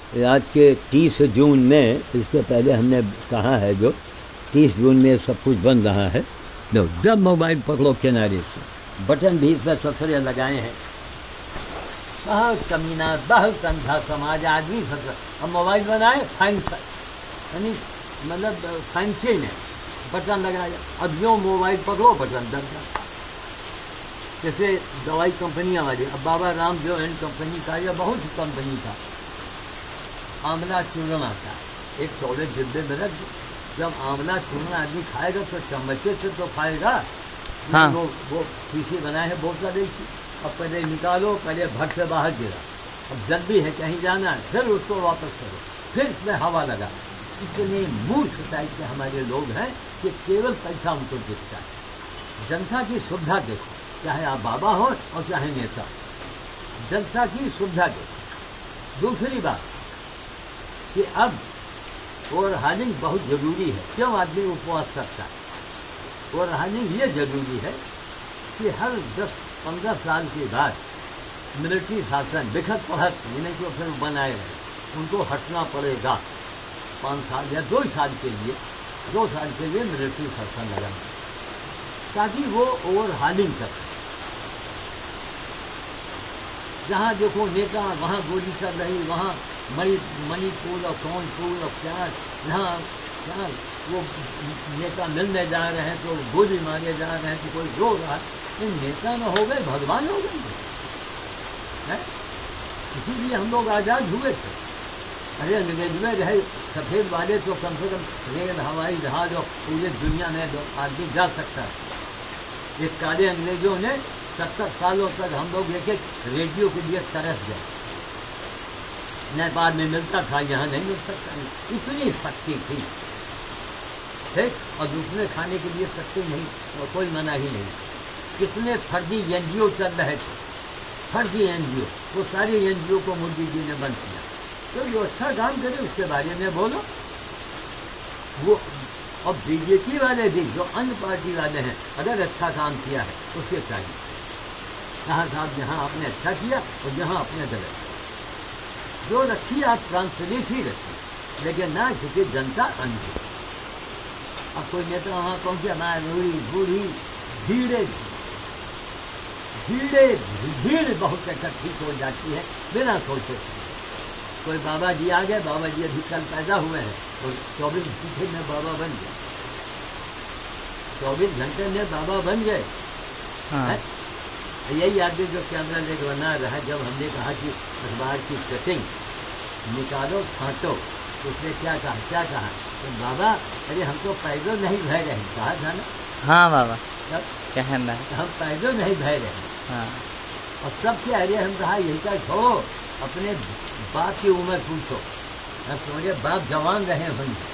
आज के 30 जून में, इससे पहले हमने कहा है जो 30 जून में सब कुछ बन रहा है। लो, जब मोबाइल पकड़ो किनारे से, बटन भी इसमें ससुरे लगाए हैं। बहुत कमीना, बहुत अंधा समाज आदमी फंसा। अब मोबाइल बनाए फाइन, यानी मतलब फैंसी ने बटन लगाया। अब जो मोबाइल पकड़ो बटन दब जाए। जैसे दवाई कंपनियां वाली, अब बाबा रामदेव एंड कंपनी का या बहुत सी कंपनी का आंवला चूर्ण आता है, एक चौड़े डिब्बे में रख दो। जब आंवला चूर्ण आदमी खाएगा तो चम्मचे से तो खाएगा। हाँ। वो शीशी बनाए है बोतल देखी। अब पहले निकालो, पहले भट से बाहर गिरा। अब जल्दी है कहीं जाना है, फिर उसको वापस करो, फिर इसमें हवा लगा। इतने मूर्ख टाइप के हमारे लोग हैं कि केवल पैसा उनको दिखता है। जनता की सुविधा देखो, चाहे आप बाबा हो और चाहे नेता, जनता की सुविधा देखो। दूसरी बात कि अब ओवरहालिंग बहुत जरूरी है। क्यों आदमी उपवास करता है? ओवरहालिंग ये जरूरी है कि हर 10-15 साल के बाद मिलिट्री शासन बिखर पढ़त जिन्हें को फिर बनाए रहे, उनको हटना पड़ेगा। 5 साल या 2 साल के लिए, 2 साल के लिए मिलिट्री शासन लगाना, ताकि वो ओवरहालिंग कर। जहाँ देखो नेता वहाँ गोली चल रही, वहाँ मणिपुर और कौनपुर और क्या यहाँ वो नेता मिलने जा रहे हैं तो गोली मारे जा रहे हैं, तो कोई रो रहा है। इन नेता न हो गए, भगवान हो गए। इसीलिए हम लोग आज़ाद हुए थे। अरे अंग्रेज में रहे सफ़ेद वाले तो कम से कम रेल, हवाई जहाज और पूरे दुनिया में आदमी जा सकता है। इस काले अंग्रेजों ने 70 सालों तक हम लोग एक रेडियो के लिए तरस गए। नेपाल में मिलता था, यहाँ नहीं मिल सकता। इतनी शक्ति थी, ठीक। और दूसरे खाने के लिए शक्ति नहीं, और कोई मना ही नहीं। कितने फर्जी NGO चल रहे थे, फर्जी NGO। वो सारे NGO को मोदी जी ने बंद किया। तो जो अच्छा काम करे उसके बारे में बोलो। वो और बीजेपी वाले भी, जो अन्य पार्टी वाले हैं, अगर अच्छा काम किया है उसके चाहिए। कहा साहब जहाँ आपने अच्छा किया और जहाँ आपने गलत, जो रखी आप ट्रांसपेरेंसी ही रखी, लेकिन ना क्योंकि जनता अंधी। अब कोई नेता वहाँ पहुँचे, मैं बूढ़ी भीड़ बहुत इकट्ठी हो जाती है बिना सोचे। कोई बाबा जी आ गए, बाबा जी अभी कल पैदा हुए हैं तो 24 घंटे में बाबा बन गए, 24 घंटे में बाबा बन गए। हाँ। यही आदमी जो कैमरा लेकर बना रहा है, जब हमने कहा कि अखबार की कटिंग निकालो छांटो, उसने क्या कहा तो बाबा अरे हम तो पैदल नहीं भय रहे, कहा था ना। हाँ बाबा, कहना है हम पैदल नहीं भय रहे। हाँ। और सब क्या अरे हम कहा यही का छोड़ो, अपने बाप की उम्र पूछो। तुम्हारे बाप जवान रहे हुई हैं।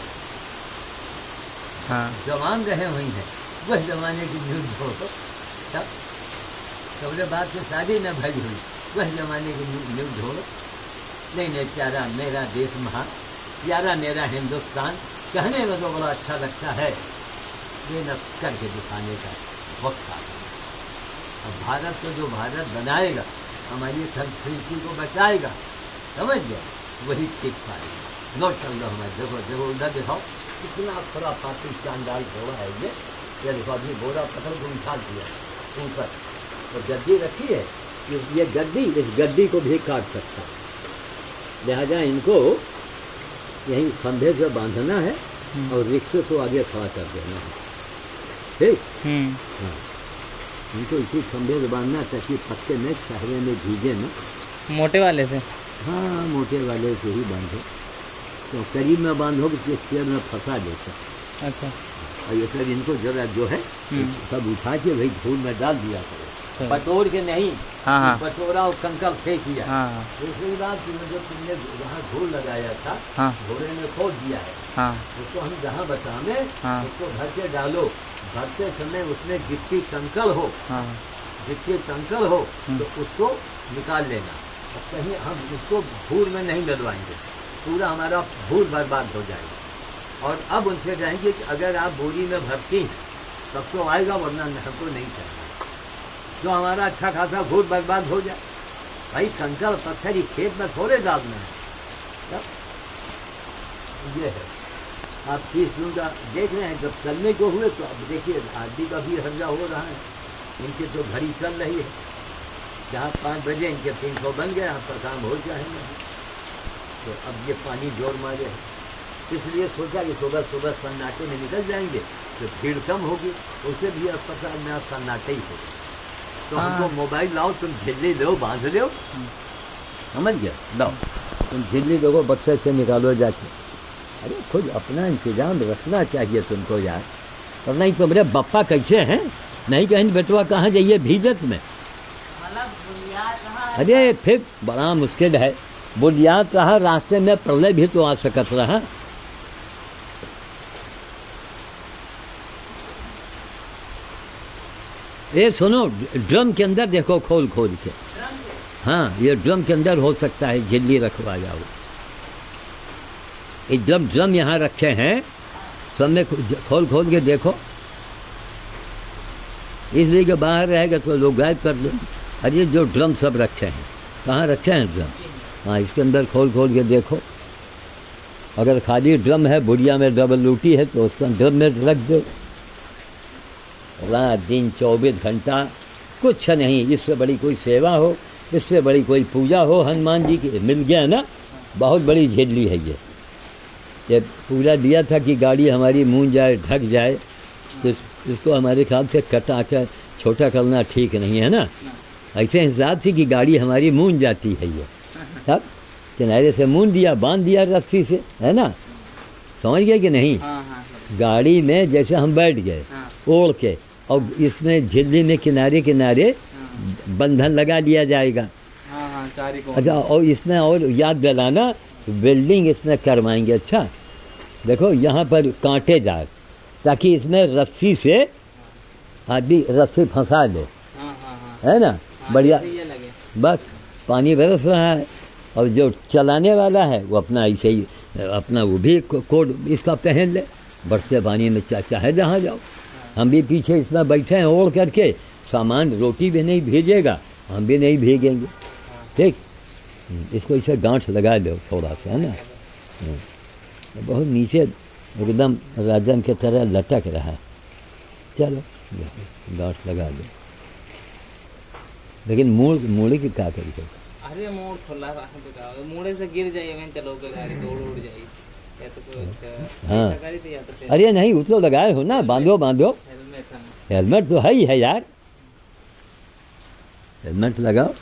हाँ। जवान रहे हुई हैं, वह जमाने की न्यूज हो तब तुम्हारे बाप से शादी न भरी हुई, वह जमाने की न्यूज हो। नहीं प्यारा मेरा देश महान, प्यारा मेरा हिंदुस्तान, कहने में तो बड़ा अच्छा लगता है, ये न करके दिखाने का वक्त आ गया। अब भारत को जो भारत बनाएगा, हमारी संस्कृति को बचाएगा, समझ गया, वही टिक पाएगा। नोट कर लो हमारे, देखो उधर दिखाओ कितना खरा पाती चांदाल घोड़ा है ये देखो, अभी घोड़ा पकड़ को उठा दिया ऊपर, तो गद्दी रखी है, ये गद्दी, इस गद्दी को भी काट सकता है। लिहाजा इनको यहीं खंभे से बांधना है और रिक्शे को आगे खड़ा कर देना है, ठीक। हाँ, इनको इसी खंभे से बांधना ताकि पत्ते में चेहरे में भीगे ना। मोटे वाले से? हाँ, मोटे वाले से ही बांधो, तो करीब में बांधोगे तो पेड़ में फंसा देता। अच्छा। और ये फिर इनको जरा जो है सब उठा के भाई धूल में डाल दिया करो, बटोर के नहीं। हाँ। बटोरा और कंकड़ फेंक दिया। हाँ। दूसरी बात जो तुमने जहाँ धूल लगाया था, हाँ, घोड़े ने खोद दिया है। हाँ। उसको हम जहाँ बचावे, हाँ, उसको भर के डालो, भरते समय उसमें गिट्टी कंकड़ हो, हाँ, गिट्टी कंकड़ हो तो उसको निकाल लेना। अब कहीं हम उसको धूल में नहीं डलवाएंगे, पूरा हमारा धूल बर्बाद हो जाएगा। और अब उनसे कहेंगे कि अगर आप बोरी में भरती तब तो आएगा, वरना हमको नहीं चाहिए, जो हमारा अच्छा खासा भूत बर्बाद हो जाए। भाई कंकड़ पत्थर ही खेत में थोड़े डालना है, ये है आप 30 जून का देख रहे हैं। जब चलने को हुए तो अब देखिए आदमी का भी हर्जा हो रहा है। इनकी तो घड़ी चल रही है, जहाँ 5 बजे इनके 300 बन गए, यहाँ पर काम हो जाएंगे। तो अब ये पानी जोर मारे है, इसलिए सोचा कि सुबह सुबह सन्नाटे में निकल जाएंगे तो भीड़ कम होगी। उसे भी अस्पताल में आप सन्नाटे ही हो। तो हमको मोबाइल लाओ, तुम झिल्ली लो, बांध लो, समझ गया, लाओ तुम झिल्ली देखो, बक्से से निकालो जाके। अरे खुद अपना इंतजाम रखना चाहिए तुमको यार, और नहीं तो मेरे बप्पा कैसे हैं, नहीं कहीं बेटवा कहाँ जाइए भीजत में। अरे फिर बड़ा मुश्किल है, बुनियाद रहा, रास्ते में प्रलय भी तो आ सकत रहा। ये सुनो, ड्रम के अंदर देखो खोल खोल के, हाँ ये ड्रम के अंदर हो सकता है, झिल्ली रखवा जाओ। एकदम ड्रम यहाँ रखे हैं, सब में खोल खोल के देखो, इसलिए कि बाहर रहेगा तो लोग गायब कर दो। अरे जो ड्रम सब रखे हैं, कहाँ रखे हैं ड्रम, हाँ इसके अंदर खोल खोल के देखो। अगर खाली ड्रम है, बुढ़िया में डबल रोटी है, तो उसका ड्रम में रख दो। रात दिन 24 घंटा कुछ नहीं, इससे बड़ी कोई सेवा हो, इससे बड़ी कोई पूजा हो हनुमान जी की, मिल गया ना, बहुत बड़ी झिल्ली है ये पूजा दिया था कि गाड़ी हमारी मूंज जाए, ढक जाए, तो इसको हमारे ख्याल से कटा कर छोटा करना ठीक नहीं है ना। ऐसे हिसाब से कि गाड़ी हमारी मूंज जाती है, ये सब किनारे से मूंज दिया, बांध दिया रस्सी से, है ना, समझ गए कि नहीं। गाड़ी में जैसे हम बैठ गए ओढ़ के, और इसमें झिल्ली में किनारे किनारे बंधन लगा दिया जाएगा। अच्छा, और इसमें और याद दिलाना, वेल्डिंग इसमें करवाएंगे। अच्छा देखो यहाँ पर कांटेदार, ताकि इसमें रस्सी से आदमी रस्सी फंसा दे, है ना, बढ़िया। बस पानी बरस रहा है, और जो चलाने वाला है वो अपना ऐसे ही अपना वो भी कोट इसका पहन ले, बरसते पानी में चाहे जहाँ जाओ। हम भी पीछे इसमें बैठे हैं ओढ़ करके, सामान रोटी भी नहीं भीगेगा, हम भी नहीं भीगेंगे, ठीक। इसको इसे गांठ लगा दो थोड़ा सा, है ना, बहुत नीचे एकदम राजन के तरह लटक रहा है। चलो गांठ लगा दो, लेकिन मूड़ की क्या करेगा। अरे मोड़ खुला मुड़े से गिर जाइए, चलो गाड़ी तो उड़ जाएगी। हाँ अरे नहीं, वो तो लगाए हो ना, बांधो बांधो, हेलमेट तो है ही है यार, हेलमेट लगाओ।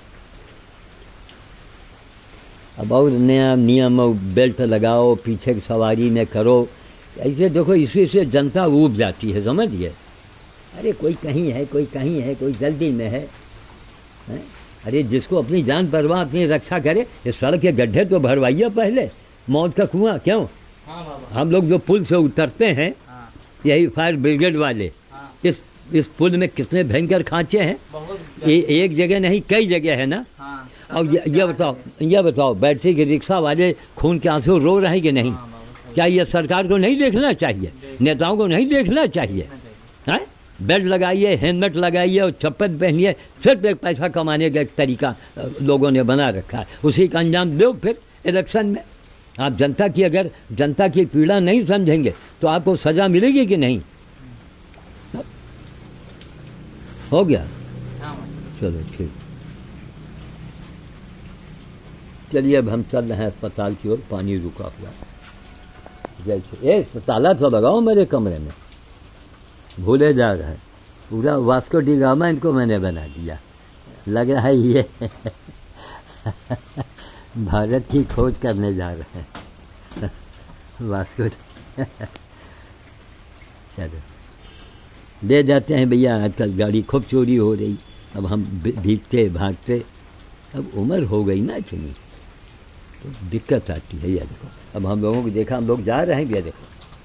अब और नया नियम, बेल्ट लगाओ, पीछे की सवारी में करो, ऐसे देखो इसी से जनता ऊब जाती है, समझिए। अरे कोई कहीं है, कोई कहीं है, कोई जल्दी में है? अरे जिसको अपनी जान परवाह, अपनी रक्षा करे, ये सड़क के गड्ढे तो भरवाइए पहले, मौत का कुआं क्यों। हम लोग जो पुल से उतरते हैं, यही फायर ब्रिगेड वाले, इस पुल में कितने भयंकर खांचे हैं, एक जगह नहीं कई जगह है ना। और ये बताओ बैटरी के रिक्शा वाले खून के आंसू रो रहे हैं कि नहीं? क्या ये सरकार को नहीं देखना चाहिए, नेताओं को नहीं देखना चाहिए? हैं, बेल्ट लगाइए, हेलमेट लगाइए और चप्पल पहनिए, सिर्फ एक पैसा कमाने का एक तरीका लोगों ने बना रखा है, उसी का अंजाम दो फिर इलेक्शन में। आप जनता की अगर जनता की पीड़ा नहीं समझेंगे तो आपको सजा मिलेगी कि नहीं? हो गया, चलो ठीक। चलिए अब हम चल रहे हैं अस्पताल की ओर, पानी रुका हुआ। जैसे ताला तो लगाओ मेरे कमरे में, भूले जा रहा है। पूरा वास्को डी गामा इनको मैंने बना दिया, लग रहा है ये भारत की खोज करने जा रहे हैं वास्को। चलो ले जाते हैं भैया, आजकल गाड़ी खूब चोरी हो रही, अब हम भीगते भागते, अब उम्र हो गई ना इतनी, तो दिक्कत आती है। ये देखो अब हम लोगों को देखा, हम लोग जा रहे हैं, ये देखो।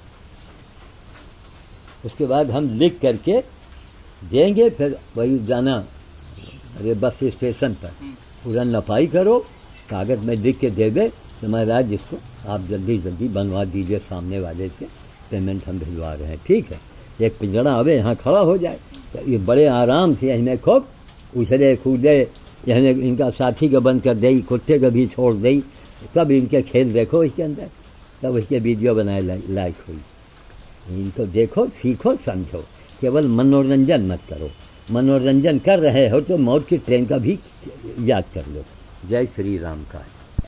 उसके बाद हम लिख करके देंगे, फिर वही जाना, अरे बस स्टेशन पर पूरा नपाई करो, कागज में लिख के दे दे तो महाराज इसको आप जल्दी जल्दी बनवा दीजिए, सामने वाले से पेमेंट हम भिजवा रहे हैं, ठीक है। एक पिंजड़ा आवे यहाँ खड़ा हो जाए तो ये बड़े आराम से यहीं खूब उछले कूदे, यहीं इनका साथी का बंद कर दे, कुत्ते का भी छोड़ दे, तब इनके खेल देखो इसके अंदर, तब इसके वीडियो बनाए लायक हुई। इनको देखो, सीखो, समझो, केवल मनोरंजन मत करो। मनोरंजन कर रहे हो तो मौत की ट्रेन का भी याद कर लो। जय श्री राम का।